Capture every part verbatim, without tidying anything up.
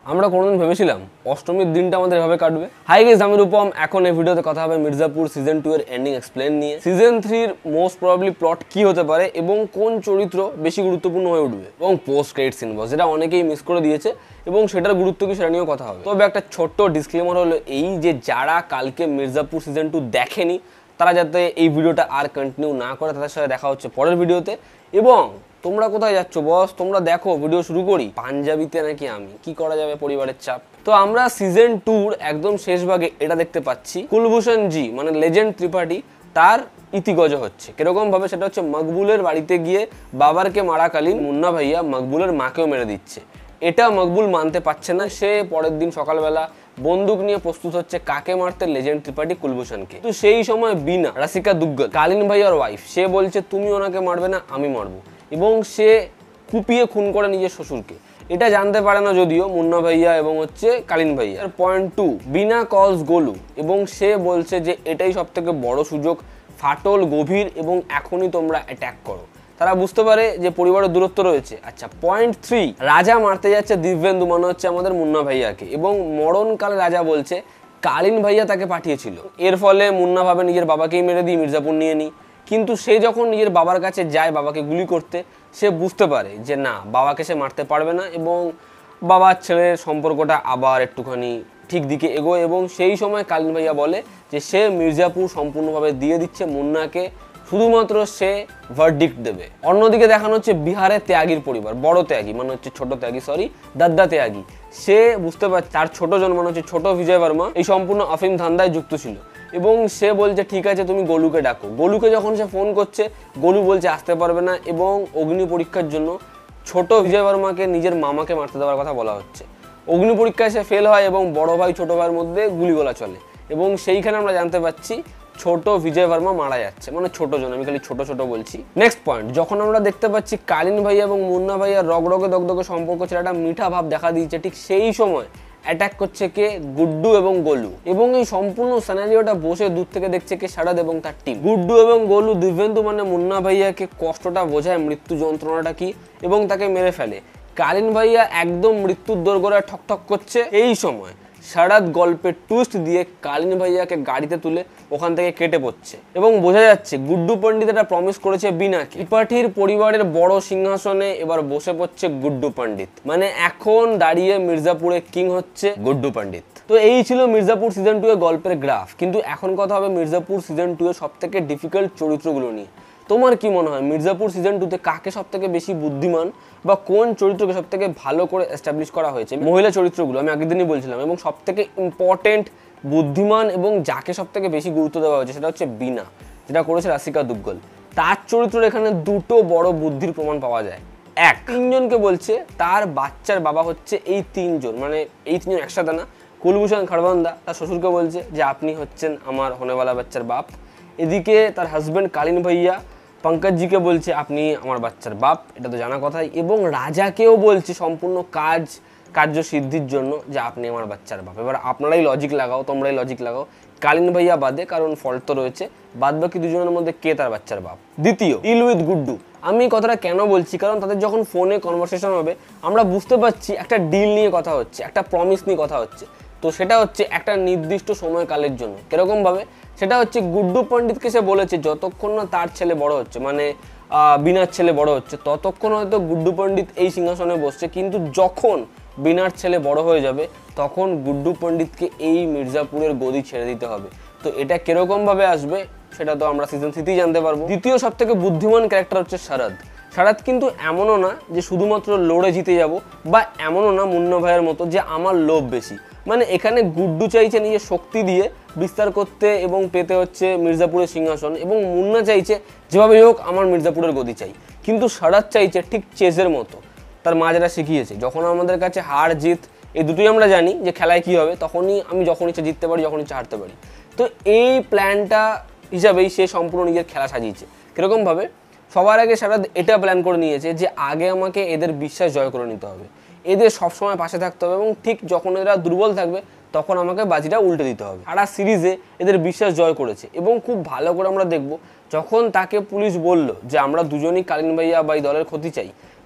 আমরা কোনোদিন ভেবেছিলাম অষ্টমীর দিনটা আমাদের এভাবে কাটবে। হাই গাইস, আমি রূপম। এখন এই ভিডিওতে কথা হবে মির্জাপুর সিজন টু এর এন্ডিং এক্সপ্লেন নিয়ে। সিজন থ্রির মোস্ট প্রবাবলি প্লট কি হতে পারে এবং কোন চরিত্র বেশি গুরুত্বপূর্ণ হয়ে উঠবে, এবং পোস্ট ক্রেডিট সিন বস যেটা অনেকেই মিস করে দিয়েছে এবং সেটার গুরুত্ব কি সেটা নিয়েও কথা হবে। তবে একটা ছোট্ট ডিসক্লেমার হলো এই যে যারা কালকে মির্জাপুর সিজন টু দেখেনি তারা যাতে এই ভিডিওটা আর কন্টিনিউ না করে, তাদের সাথে দেখা হচ্ছে পরের ভিডিওতে। এবং তোমরা কোথায় যাচ্ছ বস? তোমরা দেখো ভিডিও শুরু করি। পাঞ্জাবিতে নাকি আমি কি করা যাবে, পরিবারের চাপ। তো আমরা সিজন টুর একদম শেষ ভাগে এটা দেখতে পাচ্ছি, কুলভূষণ জি মানে লেজেন্ড ত্রিপাঠী তার ইতিগজ হচ্ছে। কিরকম ভাবে? সেটা হচ্ছে মকবুলের বাড়িতে গিয়ে বাবারকে মারাকালীন মুন্না ভাইয়া মকবুলের মাকেও মেরে দিচ্ছে। এটা মকবুল মানতে পারছে না। সে পরের দিন সকালবেলা বন্দুক নিয়ে প্রস্তুত হচ্ছে কাকে মারতে, লেজেন্ড ত্রিপাঠী কুলভূষণকে। তো সেই সময় বিনা রাসিকা দুগ্গল কালীন ভাইয়ার ওয়াইফ, সে বলছে তুমি ওনাকে মারবে না, আমি মারবো, এবং সে কুপিয়ে খুন করে নিজের শ্বশুরকে। এটা জানতে পারে না যদিও মুন্না ভাইয়া এবং হচ্ছে কালীন ভাইয়া। পয়েন্ট টু, বিনা কজ গোলু, এবং সে বলছে যে এটাই সব থেকে বড় সুযোগ, ফাটল গভীর এবং এখনই তোমরা অ্যাট্যাক করো। তারা বুঝতে পারে যে পরিবারের দূরত্ব রয়েছে। আচ্ছা, পয়েন্ট থ্রি, রাজা মারতে যাচ্ছে দিব্যেন্দু মানে হচ্ছে আমাদের মুন্না ভাইয়াকে, এবং মরণকালে রাজা বলছে কালীন ভাইয়া তাকে পাঠিয়েছিল। এর ফলে মুন্না ভাবে নিজের বাবাকেই মেরে দিই, মির্জাপুর নিয়ে নিই। কিন্তু সে যখন নিজের বাবার কাছে যায় বাবাকে গুলি করতে, সে বুঝতে পারে যে না, বাবাকে সে মারতে পারবে না, এবং বাবার ছেলের সম্পর্কটা আবার একটুখানি ঠিক দিকে এগোয়। এবং সেই সময় কালীন ভাইয়া বলে যে সে মির্জাপুর সম্পূর্ণভাবে দিয়ে দিচ্ছে মুন্নাকে, শুধুমাত্র সে ভার্ডিক্ট দেবে। অন্যদিকে দেখানো হচ্ছে বিহারের ত্যাগীর পরিবার, বড় ত্যাগী মানে হচ্ছে ছোট ত্যাগী, সরি দাদ্দা ত্যাগী। সে বুঝতে পারছে তার ছোট জন মানে হচ্ছে ছোট বিজয় বর্মা এই সম্পূর্ণ অফিম ধান্দায় যুক্ত ছিল, এবং সে বলছে ঠিক আছে তুমি গোলুকে ডাকো। গোলুকে যখন সে ফোন করছে, গোলু বলছে আসতে পারবে না, এবং অগ্নি পরীক্ষার জন্য ছোট বিজয় বর্মাকে নিজের মামাকে মারতে দেওয়ার কথা বলা হচ্ছে। অগ্নি পরীক্ষায় সে ফেল হয় এবং বড় ভাই ছোট ভাইয়ের মধ্যে গুলিগোলা চলে, এবং সেইখানে আমরা জানতে পারছি ছোট বিজয় বর্মা মারা যাচ্ছে, মানে ছোট জন, আমি খালি ছোট ছোট বলছি। নেক্সট পয়েন্ট, যখন আমরা দেখতে পাচ্ছি কালীন ভাইয়া এবং মুন্না ভাইয়া রগরগে দগদগে সম্পর্ক ছিল, একটা মিঠা ভাব দেখা দিয়েছে, ঠিক সেই সময় অ্যাটাক করছে কে? গুড্ডু এবং গোলু। এবং এই সম্পূর্ণ সিনারিওটা বসে দূর থেকে দেখছে কে? শারদ এবং তার টিম। গুড্ডু এবং গোলু দিব্যেন্দু মানে মুন্না ভাইয়াকে কষ্টটা বোঝায়, মৃত্যু যন্ত্রণাটা কি, এবং তাকে মেরে ফেলে। কালীন ভাইয়া একদম মৃত্যুর দোরগোড়ায় ঠকঠক করছে। এই সময় শারদ গল্পের টুইস্ট দিয়ে কালীন ভাইয়াকে গাড়িতে তুলে ওখান থেকে কেটে পড়ছে, এবং বোঝা যাচ্ছে গুড্ডু পণ্ডিত এটা প্রমিস করেছে বিনাকে। ত্রিপাঠীর পরিবারের বড় সিংহাসনে এবার বসে পড়ছে গুড্ডু পণ্ডিত, মানে এখন দাঁড়িয়ে মির্জাপুরে কিং হচ্ছে গুড্ডু পণ্ডিত। তো এই ছিল মির্জাপুর সিজন টু এর গল্পের গ্রাফ। কিন্তু এখন কথা হবে মির্জাপুর সিজন টু এর সব থেকে ডিফিকাল্ট চরিত্রগুলো নিয়ে। তোমার কি মনে হয় মির্জাপুর সিজন টুতে কাকে সব থেকে বেশি বুদ্ধিমান বা কোন চরিত্রকে সব থেকে ভালো করে এস্টাবলিশ করা হয়েছে? মহিলা চরিত্রগুলো আমি আগের দিনই বলছিলাম, এবং সব থেকে ইম্পর্টেন্ট বুদ্ধিমান এবং যাকে সব থেকে বেশি গুরুত্ব দেওয়া হয়েছে সেটা হচ্ছে বিনা, যেটা করেছে রাসিকা দুগ্গল। তার চরিত্রের এখানে দুটো বড় বুদ্ধির প্রমাণ পাওয়া যায়। এক, তিনজনকে বলছে তার বাচ্চার বাবা হচ্ছে এই তিনজন, মানে এই তিনজন একসাথে না। কুলভূষণ খারবান্দা তার শ্বশুরকে বলছে যে আপনি হচ্ছেন আমার হোনেওয়ালা বাচ্চার বাপ। এদিকে তার হাজব্যান্ড কালীন ভাইয়া পঙ্কজজিকে বলছে আপনি আমার বাচ্চার বাপ, এটা তো জানা কথাই। এবং রাজাকেও বলছে সম্পূর্ণ কাজ কার্য সিদ্ধির জন্য যে আপনি আমার বাচ্চার বাপ। এবার আপনারাই লজিক লাগাও, তোমরাই লজিক লাগাও, কালীন ভাইয়া বাদে, কারণ ফল্ট তো রয়েছে, বাদ বাকি দুজনের মধ্যে কে তার বাচ্চার বাপ? দ্বিতীয়, ইল উইথ গুড্ডু। আমি এই কথাটা কেন বলছি, কারণ তাদের যখন ফোনে কনভারসেশন হবে আমরা বুঝতে পারছি একটা ডিল নিয়ে কথা হচ্ছে, একটা প্রমিস নিয়ে কথা হচ্ছে। তো সেটা হচ্ছে একটা নির্দিষ্ট সময়কালের জন্য। কিরকম ভাবে? সেটা হচ্ছে গুড্ডু পণ্ডিতকে সে বলেছে যতক্ষণ না তার ছেলে বড় হচ্ছে, মানে বিনার ছেলে বড় হচ্ছে, ততক্ষণ হয়তো গুড্ডু পণ্ডিত এই সিংহাসনে বসছে, কিন্তু যখন বিনার ছেলে বড় হয়ে যাবে তখন গুড্ডু পণ্ডিতকে এই মির্জাপুরের গদি ছেড়ে দিতে হবে। তো এটা কিরকম ভাবে আসবে সেটা তো আমরা সিজন থ্রিতেই জানতে পারবো। দ্বিতীয় সব থেকে বুদ্ধিমান ক্যারেক্টার হচ্ছে শারদ। শারদ কিন্তু এমনও না যে শুধুমাত্র লড়ে জিতে যাব, বা এমনও না মুন্না ভাইয়ের মতো যে আমার লোভ বেশি। মানে এখানে গুড্ডু চাইছে নিজের শক্তি দিয়ে বিস্তার করতে এবং পেতে হচ্ছে মির্জাপুরের সিংহাসন, এবং মুন্না চাইছে যেভাবে হোক আমার মির্জাপুরের গদি চাই। কিন্তু শারদ চাইছে ঠিক চেজের মতো, তার মা যেটা শিখিয়েছে, যখন আমাদের কাছে হার জিত এই দুটোই আমরা জানি যে খেলায় কী হবে, তখনই আমি যখন ইচ্ছা জিততে পারি, যখন ইচ্ছা হারতে পারি। তো এই প্ল্যানটা হিসাবেই সে সম্পূর্ণ নিজের খেলা সাজিয়েছে। কীরকমভাবে? সবার আগে শারদ এটা প্ল্যান করে নিয়েছে যে আগে আমাকে এদের বিশ্বাস জয় করে নিতে হবে, এদের সবসময় পাশে থাকতে হবে, এবং ঠিক যখন এরা দুর্বল থাকবে তখন আমাকে বাজিটা উল্টে দিতে হবে। সারা সিরিজে এদের বিশ্বাস জয় করেছে, এবং খুব ভালো করে আমরা দেখব যখন তাকে পুলিশ বলল যে আমরা দুজনই কালীন ভাইয়া বা এই দলের ক্ষতি চাই,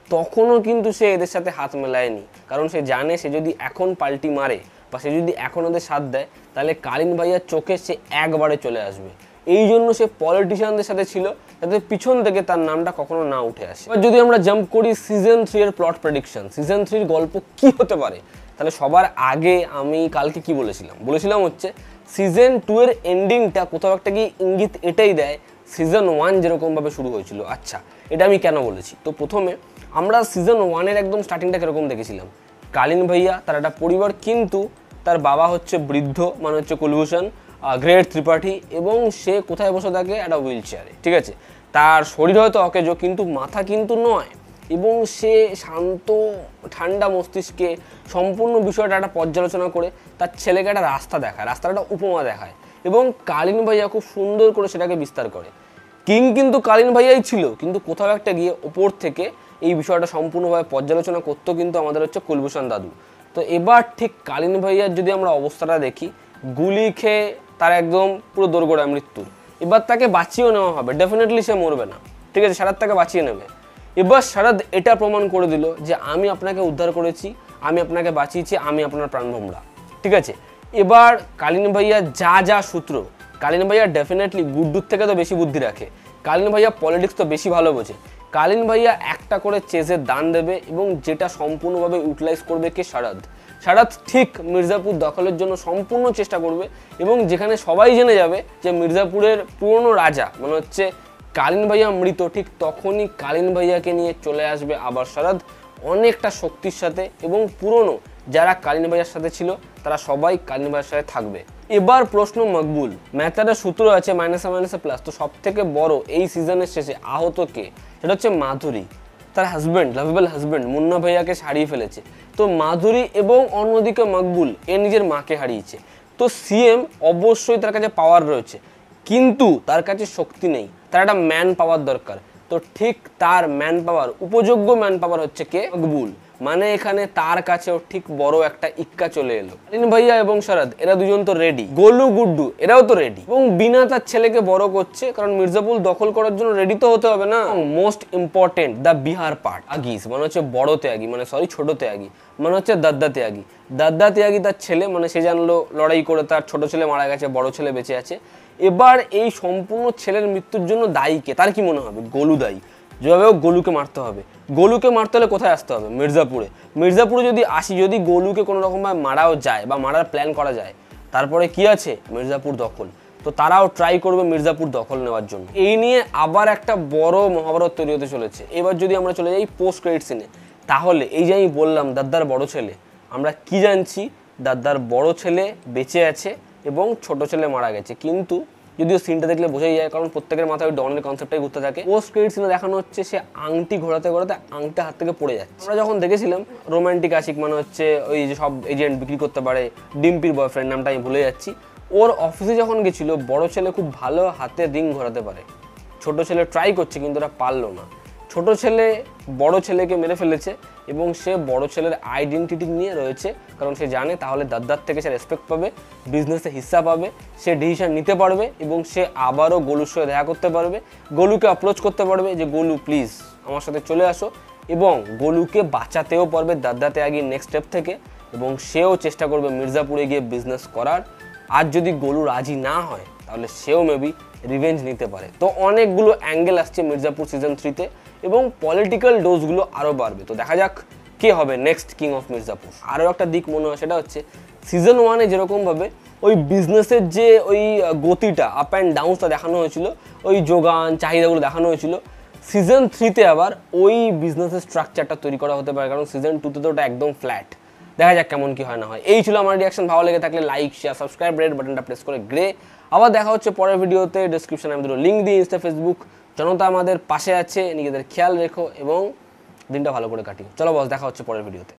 তখনও কিন্তু সে এদের সাথে হাত মেলায়নি, কারণ সে জানে সে যদি এখন পাল্টি মারে বা সে যদি এখন ওদের সাথ দেয় তাহলে কালীন ভাইয়ার চোখে সে একবারে চলে আসবে। এই জন্য সে পলিটিশিয়ানদের সাথে ছিল যাতে পিছন থেকে তার নামটা কখনো না উঠে আসে। এবার যদি আমরা জাম্প করি সিজন থ্রি এর প্লট প্রেডিকশন, সিজন থ্রির গল্প কি হতে পারে, তাহলে সবার আগে আমি কালকে কি বলেছিলাম বলেছিলাম হচ্ছে সিজন টু এর এন্ডিংটা কোথাও একটা কি ইঙ্গিত এটাই দেয় সিজন ওয়ান যেরকমভাবে শুরু হয়েছিল। আচ্ছা, এটা আমি কেন বলেছি? তো প্রথমে আমরা সিজন ওয়ানের একদম স্টার্টিংটা কীরকম দেখেছিলাম, কালীন ভাইয়া তার একটা পরিবার, কিন্তু তার বাবা হচ্ছে বৃদ্ধ, মানে হচ্ছে কুলভূষণ গ্রেট ত্রিপাঠী, এবং সে কোথায় বসে থাকে? একটা হুইল চেয়ারে, ঠিক আছে। তার শরীর হয়তো অকেজো কিন্তু মাথা কিন্তু নয়, এবং সে শান্ত ঠান্ডা মস্তিষ্কে সম্পূর্ণ বিষয়টা একটা পর্যালোচনা করে তার ছেলেকে একটা রাস্তা দেখায়, রাস্তার একটা উপমা দেখায়, এবং কালীন ভাইয়া খুব সুন্দর করে সেটাকে বিস্তার করে। কিং কিন্তু কালীন ভাইয়াই ছিল, কিন্তু কোথাও একটা গিয়ে ওপর থেকে এই বিষয়টা সম্পূর্ণভাবে পর্যালোচনা করতো কিন্তু আমাদের হচ্ছে কুলভূষণ দাদু। তো এবার ঠিক কালীন ভাইয়ার যদি আমরা অবস্থাটা দেখি, গুলি খেয়ে তার একদম পুরো দোরগোড়ায় মৃত্যুর, এবার তাকে বাঁচিয়েও নেওয়া হবে, ডেফিনেটলি সে মরবে না, ঠিক আছে, শারদ তাকে বাঁচিয়ে নেবে। এবার শারদ এটা প্রমাণ করে দিল যে আমি আপনাকে উদ্ধার করেছি, আমি আপনাকে বাঁচিয়েছি, আমি আপনার প্রাণভোমরা, ঠিক আছে। এবার কালীন ভাইয়া যা যা সূত্র, কালীন ভাইয়া ডেফিনেটলি গুড্ডুর থেকে তো বেশি বুদ্ধি রাখে, কালীন ভাইয়া পলিটিক্স তো বেশি ভালো বোঝে। কালীন ভাইয়া একটা করে চেজের দান দেবে এবং যেটা সম্পূর্ণভাবে ইউটিলাইজ করবে কে? শারদ। শারদ ঠিক মির্জাপুর দখলের জন্য সম্পূর্ণ চেষ্টা করবে, এবং যেখানে সবাই জেনে যাবে যে মির্জাপুরের পুরনো রাজা মানে হচ্ছে কালীন ভাইয়া মৃত, ঠিক তখনই কালীন ভাইয়াকে নিয়ে চলে আসবে আবার শারদ অনেকটা শক্তির সাথে, এবং পুরনো যারা কালীন ভাইয়ার সাথে ছিল তারা সবাই কালীন ভাইয়ার সাথে থাকবে। এবার প্রশ্ন মকবুল, ম্যাথের সূত্র আছে মাইনাসে মাইনাসে প্লাস, তো সব থেকে বড় এই সিজনের শেষে আহত কে? সেটা হচ্ছে মাধুরী, তার হাজব্যান্ড, লাভেবল হাজব্যান্ড মুন্না ভাইয়াকে হারিয়ে ফেলেছে। তো মাধুরী এবং অন্যদিকে মকবুল এ নিজের মাকে হারিয়েছে। তো সিএম অবশ্যই তার কাছে পাওয়ার রয়েছে, কিন্তু তার কাছে শক্তি নেই, তার একটা ম্যান পাওয়ার দরকার। তো ঠিক তার ম্যান পাওয়ার, উপযোগ্য ম্যান পাওয়ার হচ্ছে কে? মকবুল। মানে এখানে তার কাছেও ঠিক বড় একটা ইক্কা চলে এলো। কালীন ভাইয়া এবং শারদ এরা দুজন তো রেডি, গোলু গুড্ডু এরাও তো রেডি, এবং বিনা তার ছেলেকে বড় করছে, কারণ মির্জাপুর দখল করার জন্য রেডি তো হতে হবে না। Most important the Bihar part, আগিস মানে হচ্ছে বড় ত্যাগী, মানে সরি ছোট ত্যাগী, মানে হচ্ছে দাদ্দা ত্যাগী। দাদ্দা ত্যাগী তার ছেলে, মানে সে জানলো লড়াই করে তার ছোট ছেলে মারা গেছে, বড় ছেলে বেঁচে আছে। এবার এই সম্পূর্ণ ছেলের মৃত্যুর জন্য দায়ী কে? তার কি মনে হবে? গোলু দায়ী। যেভাবে হোক গোলুকে মারতে হবে। গোলুকে মারতে হলে কোথায় আসতে হবে? মির্জাপুরে। মির্জাপুরে যদি আসি, যদি গোলুকে কোনো রকমভাবে মারাও যায় বা মারার প্ল্যান করা যায়, তারপরে কি আছে? মির্জাপুর দখল। তো তারাও ট্রাই করবে মির্জাপুর দখল নেওয়ার জন্য। এই নিয়ে আবার একটা বড় মহাভারত তৈরি হতে চলেছে। এবার যদি আমরা চলে যাই পোস্ট ক্রেডিট সিনে, তাহলে এই যে আমি বললাম দাদ্দার বড় ছেলে, আমরা কি জানছি? দাদ্দার বড় ছেলে বেঁচে আছে এবং ছোট ছেলে মারা গেছে, কিন্তু যদিও সিনটা দেখলে বোঝাই যায়, কারণ প্রত্যেকের মাথায় ওই ডনের কনসেপ্টটাই ঘুরতে থাকে। পোস্ট ক্রেডিট সিনে দেখানো হচ্ছে সে আংটি ঘোরাতে ঘোরাতে আংটা হাত থেকে পড়ে যাচ্ছে। আমরা যখন দেখেছিলাম রোমান্টিক আশিক, মানে হচ্ছে ওই যে সব এজেন্ট বিক্রি করতে পারে, ডিম্পির বয়ফ্রেন্ড, নামটা আমি ভুলে যাচ্ছি, ওর অফিসে যখন গেছিল, বড় ছেলে খুব ভালো হাতে রিং ঘোরাতে পারে, ছোট ছেলে ট্রাই করছে কিন্তু ওরা পারলো না। ছোট ছেলে বড় ছেলেকে মেরে ফেলেছে, এবং সে বড় ছেলের আইডেন্টিটি নিয়ে রয়েছে, কারণ সে জানে তাহলে দাদ্দার থেকে সে রেসপেক্ট পাবে, বিজনেসে হিস্সা পাবে, সে ডিসিশন নিতে পারবে, এবং সে আবারও গোলুর সাথে দেখা করতে পারবে, গোলুকে অ্যাপ্রোচ করতে পারবে যে গোলু প্লিজ আমার সাথে চলে আসো, এবং গোলুকে বাঁচাতেও পারবে দাদ্দা ত্যাগীর নেক্সট স্টেপ থেকে, এবং সেও চেষ্টা করবে মির্জাপুরে গিয়ে বিজনেস করার। আর যদি গোলু রাজি না হয় তাহলে সেও মেবি রিভেঞ্জ নিতে পারে। তো অনেকগুলো অ্যাঙ্গেল আসছে মির্জাপুর সিজন থ্রিতে, এবং পলিটিক্যাল ডোজগুলো আরও বাড়বে। তো দেখা যাক কে হবে নেক্সট কিং অফ মির্জাপুর। আরও একটা দিক মনে হয়, সেটা হচ্ছে সিজন ওয়ানে যেরকমভাবে ওই বিজনেসের যে ওই গতিটা, আপ অ্যান্ড ডাউনসটা দেখানো হয়েছিল, ওই যোগান চাহিদাগুলো দেখানো হয়েছিল, সিজন থ্রিতে আবার ওই বিজনেসের স্ট্রাকচারটা তৈরি করা হতে পারে, কারণ সিজন টুতে তো ওটা একদম ফ্ল্যাট। দেখা যাক কেমন কি হয় না হয়। এই ছিল আমার রিয়াকশন। ভালো লেগে থাকলে লাইক, শেয়ার, সাবস্ক্রাইব, রেড বাটনটা প্রেস করে গ্রে। আবার দেখা হচ্ছে পরের ভিডিওতে। ডিসক্রিপশনে আমি দুটো লিঙ্ক দিই, ইনস্টা, ফেসবুক। জনতা আমাদের পাশে আছে, নিজেদের খেয়াল রেখো এবং দিনটা ভালো করে কাটিও। চলো বস, দেখা হচ্ছে পরের ভিডিওতে।